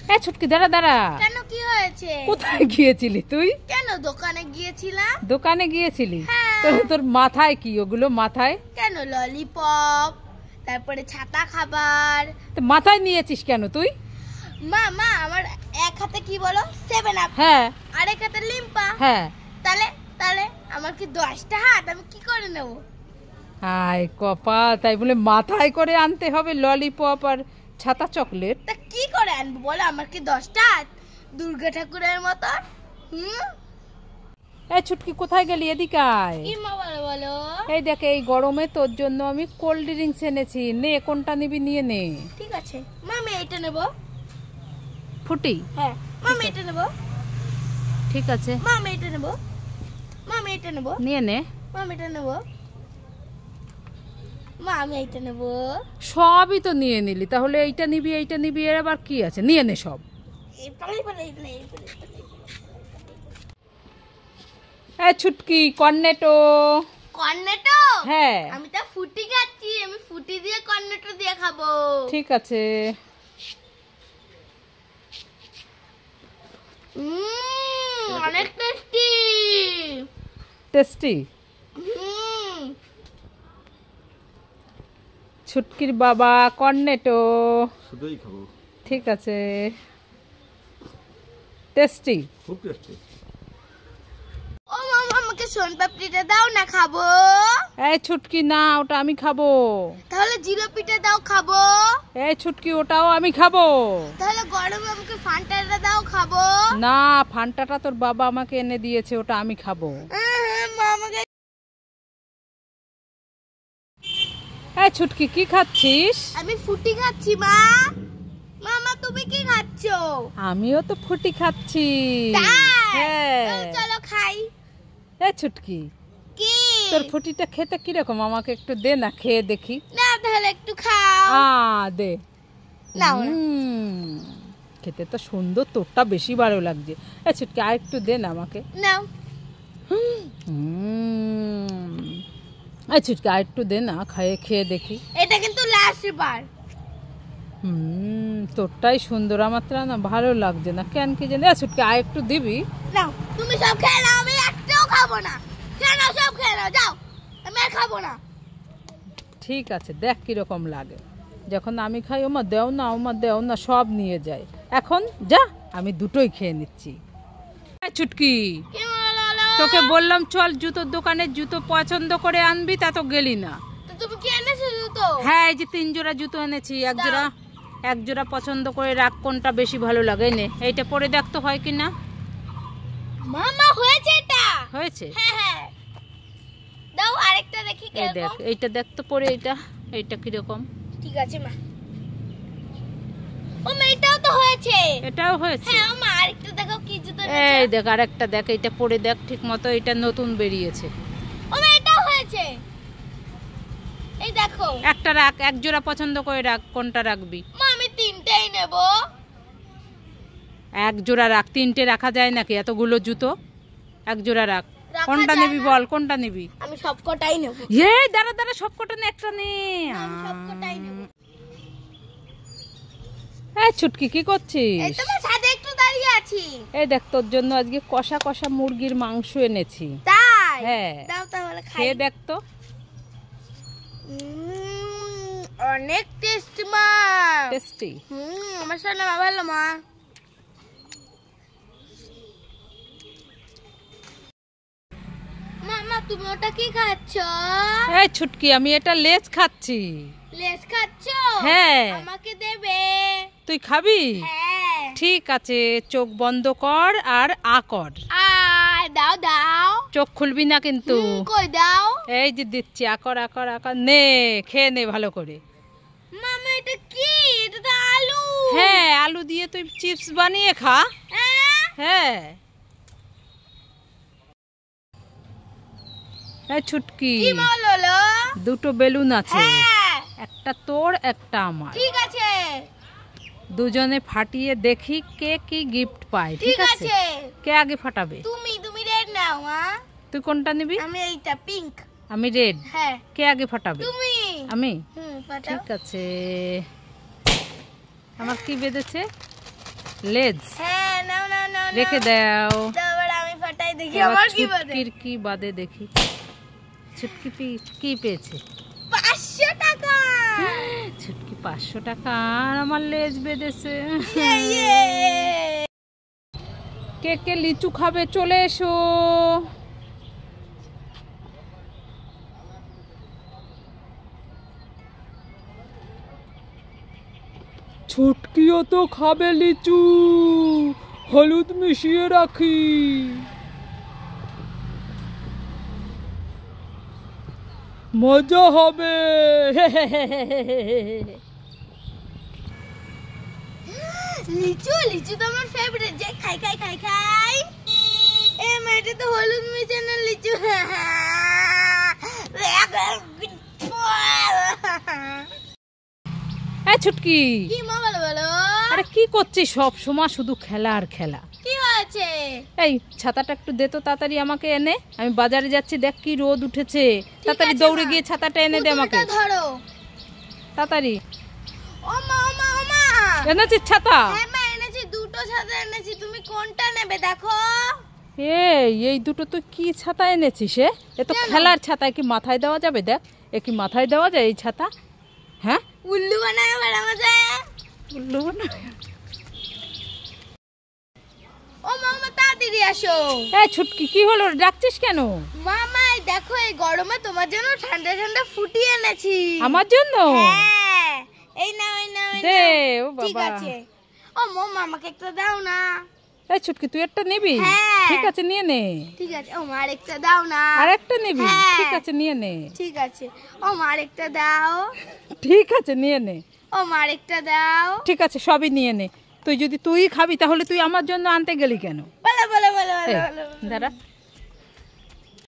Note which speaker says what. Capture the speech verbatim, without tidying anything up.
Speaker 1: এ ছুটকি দাঁড়া দাঁড়া।
Speaker 2: কেন কি হয়েছে?
Speaker 1: কোথায় গিয়েছিলি তুই?
Speaker 2: কেন দোকানে গিয়েছিলাম।
Speaker 1: দোকানে গিয়েছিলি?
Speaker 2: হ্যাঁ।
Speaker 1: তোর তোর মাথায় কি ওগুলো মাথায়?
Speaker 2: কেন ললিপপ, তারপরে ছাতা খাবার।
Speaker 1: তো মাথায় নিয়েছিস কেন তুই?
Speaker 2: মা মা আমার এক হাতে কি বলো সেভেন আপ,
Speaker 1: হ্যাঁ
Speaker 2: আর এক হাতে লিম্পা।
Speaker 1: হ্যাঁ।
Speaker 2: তাহলে তাহলে আমার কি দশটা হাত, আমি কি করে নেব?
Speaker 1: আয় কপাল, তাই বলে মাথায় করে আনতে হবে ললিপপ আর ছাতা চকলেট?
Speaker 2: তা কি করে আনবো বলো, আমার কি দশটা হাত দুর্গা ঠাকুরের মতো? হুম।
Speaker 1: এই ছুটকি কোথায় গেলি? এদিকে আয়।
Speaker 2: কি মা বলো বলো।
Speaker 1: এই দেখ এই গরমে তোর জন্য আমি কোল্ড ড্রিঙ্কস এনেছি, নে কোনটা নিবি নিয়ে নে।
Speaker 2: ঠিক আছে মা, আমি এটা নেব।
Speaker 1: ফুটি?
Speaker 2: হ্যাঁ মা, আমি এটা নেব।
Speaker 1: ঠিক আছে
Speaker 2: মা আমি এটা নেব। মা আমি এটা নেব।
Speaker 1: নিয়ে নে।
Speaker 2: মা আমি এটা নেব। মা আমি এটা নেব।
Speaker 1: সবই তো নিয়ে নিলি, তাহলে এইটা নিবি এইটা নিবি, এর আবার কি আছে? নিয়ে নে সব।
Speaker 2: এই পালাই পালাই পালাই পালাই।
Speaker 1: এই ছুটকি কর্নেটো।
Speaker 2: কর্নেটো?
Speaker 1: হ্যাঁ
Speaker 2: আমি তো ফুটি খাচ্ছি, আমি ফুটি দিয়ে কর্নেটো দিয়ে খাবো।
Speaker 1: ঠিক আছে।
Speaker 2: উম, অনেক টেস্টি।
Speaker 1: টেস্টি?
Speaker 2: হুম।
Speaker 1: ছুটকির বাবা কর্নেটো।
Speaker 3: শুধুই খাবো।
Speaker 1: ঠিক আছে। টেস্টি?
Speaker 3: খুব টেস্টি।
Speaker 2: ও মামা আমাকে সোনপাপড়িটা দাও না, খাবো।
Speaker 1: এই ছুটকি না, ওটা আমি খাবো।
Speaker 2: তাহলে জিলাপিটা দাও, খাবো।
Speaker 1: এই ছুটকি ওটাও আমি খাবো।
Speaker 2: তাহলে গরমে আমাকে ফান্টাটা দাও, খাবো।
Speaker 1: না, ফান্টাটা তোর বাবা আমাকে এনে দিয়েছে, ওটা আমি খাবো।
Speaker 2: উম, মা আমাকে।
Speaker 1: এই ছুটকি কি খাচ্ছিস?
Speaker 2: আমি ফুটি খাচ্ছি মা। মামা তুমি কি খাচ্ছো?
Speaker 1: আমিও তো ফুটি খাচ্ছি।
Speaker 2: তাই?
Speaker 1: হ্যাঁ।
Speaker 2: তাহলে চলো খাই।
Speaker 1: এই ছুটকি
Speaker 2: কি?
Speaker 1: তোর ফুটিটা খেতে কিরকম, আমাকে একটু দে না, খেয়ে দেখি।
Speaker 2: না তাহলে একটু খাও।
Speaker 1: আ দে।
Speaker 2: নাও না।
Speaker 1: হুম, খেতে তো সুন্দর, তোরটা বেশি ভালো লাগছে। এই ছুটকি আর একটু দে না আমাকে।
Speaker 2: নাও।
Speaker 1: হুম, এই ছুটকি আর একটু দে না, খেয়ে খেয়ে দেখি।
Speaker 2: এটা কিন্তু লাস্ট বার।
Speaker 1: হুম, তোরটাই সুন্দর, আমার তো না ভালো লাগছে না কেন কি জানি। এই ছুটকি আর একটু দিবি?
Speaker 2: নাও তুমি সব খেয়ে নাও, আমি একটাও খাবো না। খেয়ে নাও, সব খেয়ে নাও, যাও। আমি আর খাবো না।
Speaker 1: ঠিক আছে, দেখ কিরকম লাগে। যখন আমি খাই ওমা দেও না, ওমা দেও না, সব নিয়ে যায়। এখন যা, আমি দুটোই খেয়ে নিচ্ছি। এই ছুটকি
Speaker 2: কি বলো?
Speaker 1: তোকে বললাম চল জুতোর দোকানে জুতো পছন্দ করে আনবি, তা তো গেলি না।
Speaker 2: তো তুমি কি এনেছো জুতো?
Speaker 1: হ্যাঁ, এই যে তিন জোড়া জুতো এনেছি, এক জোড়া এক জোড়া পছন্দ করে রাখ, কোনটা বেশি ভালো লাগে। নে এইটা পরে দেখ তো হয় কিনা।
Speaker 2: মামা হয়েছে এটা?
Speaker 1: হয়েছে?
Speaker 2: হ্যাঁ হ্যাঁ। দাও আরেকটা দেখি
Speaker 1: এই দেখ,
Speaker 2: কিরকম।
Speaker 1: এইটা দেখ তো পরে, এইটা এইটা কিরকম।
Speaker 2: ঠিক আছে মা। ও মা এটাও তো হয়েছে।
Speaker 1: এটাও হয়েছে?
Speaker 2: হ্যাঁ মা আরেকটা দেখো কি জুতো
Speaker 1: এই
Speaker 2: এনেছো।
Speaker 1: দেখ আরেকটা দেখ, এইটা পরে দেখ ঠিক মতো, এটা নতুন বেরিয়েছে।
Speaker 2: ও মা এটাও হয়েছে। এই দেখো।
Speaker 1: একটা রাখ, এক জোড়া পছন্দ করে রাখ, কোনটা রাখবি?
Speaker 2: মা আমি তিনটেই নেব।
Speaker 1: এক জোড়া রাখ, তিনটে রাখা যায় নাকি এতগুলো জুতো? এক জোড়া রাখ।
Speaker 2: রাখা
Speaker 1: কোনটা
Speaker 2: যায়
Speaker 1: নিবি
Speaker 2: না।
Speaker 1: বল, কোনটা নিবি?
Speaker 2: আমি সবকটাই নেব।
Speaker 1: এই দাঁড়া দাঁড়া, সবকটা নে, একটা নে।
Speaker 2: আমি সবকটাই নেব।
Speaker 1: এই ছুটকি কি করছিস?
Speaker 2: এই তো ছাদে একটু দাঁড়িয়ে আছি।
Speaker 1: এই দেখ তোর জন্য আজকে কষা কষা মুরগির মাংস এনেছি।
Speaker 2: তাই?
Speaker 1: হ্যাঁ।
Speaker 2: দাও তাহলে খাই।
Speaker 1: খেয়ে দেখ তো।
Speaker 2: উম, অনেক টেস্টি মা।
Speaker 1: টেস্টি?
Speaker 2: হুম, আমার সামনে মা ভালো মা। মামা তুমি ওটা কি খাচ্ছ?
Speaker 1: এই ছুটকি আমি এটা লেজ খাচ্ছি।
Speaker 2: লেস খাচ্ছ?
Speaker 1: হ্যাঁ।
Speaker 2: আমাকে দেবে?
Speaker 1: তুই খাবি?
Speaker 2: হ্যাঁ।
Speaker 1: ঠিক আছে, চোখ বন্ধ কর আর আ কর।
Speaker 2: আয় দাও দাও।
Speaker 1: চোখ খুলবি না কিন্তু।
Speaker 2: হুম, কই দাও।
Speaker 1: এই যে দিচ্ছি, আকর আকর আকর, নে খেয়ে নে ভালো করে।
Speaker 2: মামা এটা কি? এটা তো আলু।
Speaker 1: হ্যাঁ, আলু দিয়ে তুই চিপস বানিয়ে খা।
Speaker 2: হ্যাঁ?
Speaker 1: হ্যাঁ। এই ছুটকি
Speaker 2: কি বললো?
Speaker 1: দুটো বেলুন আছে,
Speaker 2: হ্যাঁ।
Speaker 1: একটা তোর একটা আমার।
Speaker 2: ঠিক আছে।
Speaker 1: দুজনে ফাটিয়ে দেখি কে কি গিফট পায়। ঠিক
Speaker 2: ঠিক
Speaker 1: আছে?
Speaker 2: আছে।
Speaker 1: কে আগে ফাটাবে?
Speaker 2: তুমি তুমি রেড নাও মা।
Speaker 1: তুই কোনটা নিবি?
Speaker 2: আমি এইটা পিঙ্ক।
Speaker 1: আমি রেড।
Speaker 2: হ্যাঁ।
Speaker 1: কে আগে ফাটাবে?
Speaker 2: তুমি।
Speaker 1: আমি?
Speaker 2: হুম, ফাটাও।
Speaker 1: ঠিক আছে। আমার কি বেঁধেছে? লেজ
Speaker 2: হ্যাঁ নাও নাও নাও
Speaker 1: রেখে দাও।
Speaker 2: তারপর আমি ফাটাই দেখি
Speaker 1: এবার
Speaker 2: আমার কি বাদে।
Speaker 1: ছুটকির কি বাদে দেখি। ছুটকি পি- কি পেয়েছে?
Speaker 2: পাঁচশো টাকা।
Speaker 1: ছুটকি পাঁচশো টাকা আর আমার লেজ বেঁধেছে।
Speaker 2: ইয়ে, ইয়ে।
Speaker 1: কে কে লিচু খাবে চলে এসো। ছুটকিও তো খাবে লিচু, হলুদ মিশিয়ে রাখি। মজা হবে।
Speaker 2: লিচু লিচু তো আমার ফেভারিট, যে খাই খাই খাই খাই। এ মেয়েটা তো হলুদ মিশানো লিচু।
Speaker 1: এই ছুটকি,
Speaker 2: কি মা বলো বলো,
Speaker 1: আরে কি করছিস? সব সময় শুধু খেলা আর খেলা।
Speaker 2: কি হয়েছে?
Speaker 1: এই ছাতাটা একটু দে তো তাড়াতাড়ি আমাকে এনে। আমি বাজারে যাচ্ছি, দেখ কি রোদ উঠেছে।
Speaker 2: ঠিক
Speaker 1: তাড়াতাড়ি
Speaker 2: আছে,
Speaker 1: দৌড়ে
Speaker 2: মা।
Speaker 1: গিয়ে ছাতাটা এনে দে আমাকে
Speaker 2: পুতুলটা ধরো।
Speaker 1: তাড়াতাড়ি।
Speaker 2: ও মা ও মা ও মা,
Speaker 1: এনেছিস ছাতা?
Speaker 2: হ্যাঁ মা এনেছি, দুটো ছাতা এনেছি, তুমি কোনটা নেবে দেখো।
Speaker 1: এই এই দুটো তুই কি ছাতা এনেছিস? এ এ তো
Speaker 2: কেন?
Speaker 1: খেলার ছাতা, এ কি মাথায় দেওয়া যাবে? দেখ, এ কি মাথায় দেওয়া যায় এই ছাতা? হ্যাঁ,
Speaker 2: উল্লু বানায় বেড়ানো যায়।
Speaker 1: উল্লু না।
Speaker 2: ও মামা তাড়াতাড়ি আসো।
Speaker 1: এই ছুটকি, কি হলো? ডাকছিস কেন?
Speaker 2: মামা এই দেখো, এই গরমে তোমার জন্য ঠান্ডা ঠান্ডা ফুটি এনেছি।
Speaker 1: আমার জন্য?
Speaker 2: হ্যাঁ, এই নাও এই নাও এই
Speaker 1: দে,
Speaker 2: নাও।
Speaker 1: ও
Speaker 2: ঠিক
Speaker 1: বাবা।
Speaker 2: আছে। ও মা আমাকে একটা দাও না।
Speaker 1: এই ছুটকি, তুই একটা নিবি?
Speaker 2: হ্যাঁ।
Speaker 1: ঠিক আছে, নিয়ে নে।
Speaker 2: ঠিক আছে, ও মা আরেকটা দাও না।
Speaker 1: আর একটা নিবি?
Speaker 2: হ্যাঁ।
Speaker 1: ঠিক আছে, নিয়ে নে।
Speaker 2: ঠিক আছে, ও মা আরেকটা দাও।
Speaker 1: ঠিক আছে, নিয়ে নে।
Speaker 2: ও মা আরেকটা দাও।
Speaker 1: ঠিক আছে, সবই নিয়ে নে। তুই যদি তুই খাবি তাহলে তুই আমার জন্য আনতে গেলি কেন?
Speaker 2: বলো বলো বলো
Speaker 1: এই,
Speaker 2: বলো বলো।
Speaker 1: দাঁড়া,